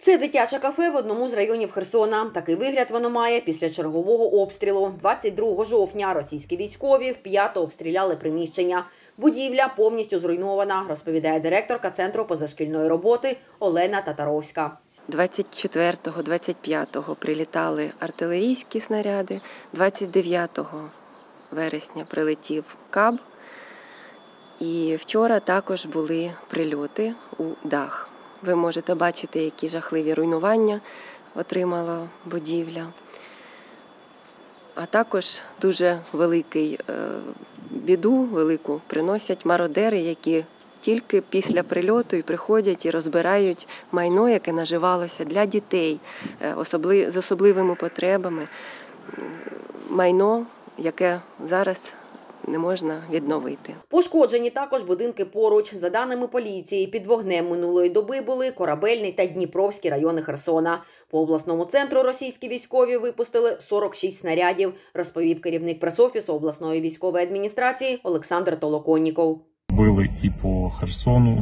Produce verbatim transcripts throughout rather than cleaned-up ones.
Це дитяче кафе в одному з районів Херсона. Такий вигляд воно має після чергового обстрілу. двадцять другого жовтня російські військові вп'ято обстріляли приміщення. Будівля повністю зруйнована, розповідає директорка Центру позашкільної роботи Олена Татаровська. двадцять четвертого - двадцять п'ятого прилітали артилерійські снаряди, двадцять дев'ятого вересня прилетів каб. І вчора також були прильоти у дах. Ви можете бачити, які жахливі руйнування отримала будівля. А також дуже великий біду, велику приносять мародери, які тільки після прильоту і приходять і розбирають майно, яке наживалося для дітей з особливими потребами. Майно, яке зараз не можна відновити. Пошкоджені також будинки поруч. За даними поліції, під вогнем минулої доби були Корабельний та Дніпровський райони Херсона. По обласному центру російські військові випустили сорок шість снарядів, розповів керівник прес-офісу обласної військової адміністрації Олександр Толоконніков. Били і по Херсону,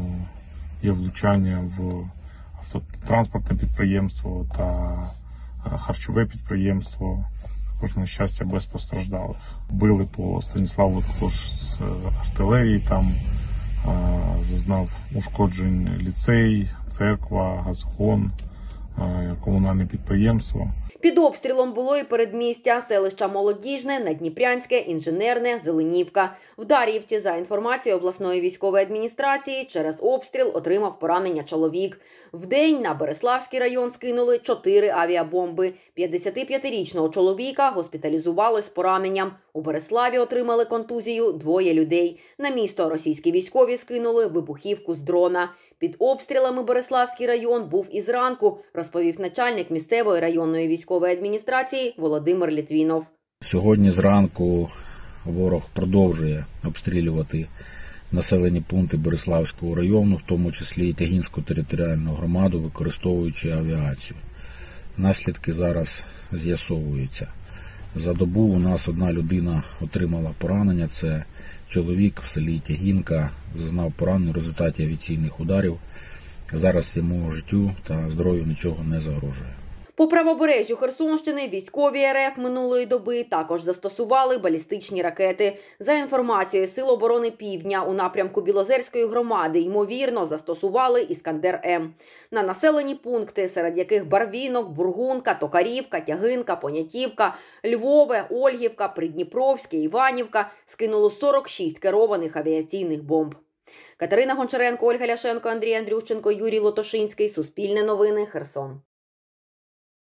є влучання в автотранспортне підприємство та харчове підприємство. Також, на щастя, без постраждалих. Били по Станіславу також з артилерії, там е, зазнав ушкоджень ліцей, церква, газгон, е, комунальне підприємство. Під обстрілом було і передмістя, селища Молодіжне, Надніпрянське, Інженерне, Зеленівка. В Дар'ївці, за інформацією обласної військової адміністрації, через обстріл отримав поранення чоловік. Вдень на Береславський район скинули чотири авіабомби. п'ятдесятип'ятирічного чоловіка госпіталізували з пораненням. У Береславі отримали контузію двоє людей. На місто російські військові скинули вибухівку з дрона. Під обстрілами Береславський район був і зранку, розповів начальник місцевої районної військової адміністрації Володимир Літвінов. Сьогодні зранку ворог продовжує обстрілювати населені пункти Береславського району, в тому числі і Тягінську територіальну громаду, використовуючи авіацію. Наслідки зараз з'ясовуються. За добу у нас одна людина отримала поранення. Це чоловік в селі Тягінка, зазнав поранення в результаті авіаційних ударів. Зараз йому життю та здоров'ю нічого не загрожує. По правобережжю Херсонщини військові РФ минулої доби також застосували балістичні ракети. За інформацією Сил оборони Півдня, у напрямку Білозерської громади, ймовірно, застосували «Іскандер-М». На населені пункти, серед яких Барвінок, Бургунка, Токарівка, Тягинка, Понятівка, Львове, Ольгівка, Придніпровське, Іванівка, скинуло сорок шість керованих авіаційних бомб. Катерина Гончаренко, Ольга Ляшенко, Андрій Андрющенко, Юрій Лотошинський. Суспільне новини. Херсон.